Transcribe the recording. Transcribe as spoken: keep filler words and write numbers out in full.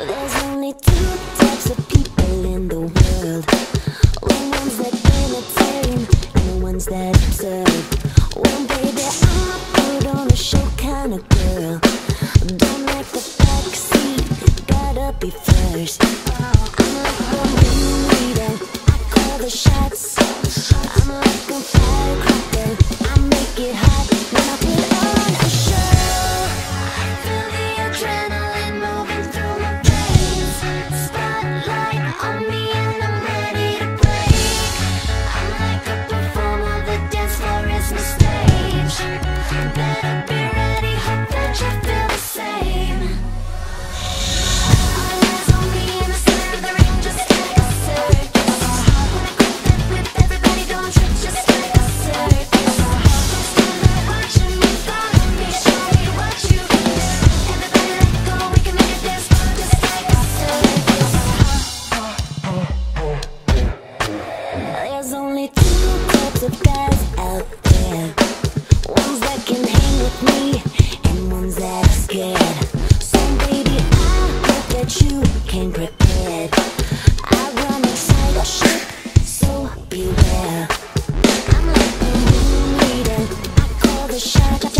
There's only two types of people in the world. The ones that entertain and the ones that observe. Well, baby, I'm a put on a show kind of girl. Don't like the backseat, gotta be first. I'm like the room leader, I call the shots. I'm like a firecracker, I make it hot when I put on a show. Feel the adrenaline moving through my veins. Spotlight on me and I'm ready to break. I'm like a performer, the dance floor is my stage. Better be ready, hope that you feel the same. All eyes on me in the center of the ring, just like a circus. When I crack that whip, everybody don't trip, just like a circus. Just stand there watching me, follow me, show me what you can do. Everybody let go, we can make it dance, just like a circus. There's only two types of guys out there. Ones that can hang with me and ones that are scared. So baby, I hope that you came prepared. I run a tight ship, so beware. I'm like the room leader, I call the shot.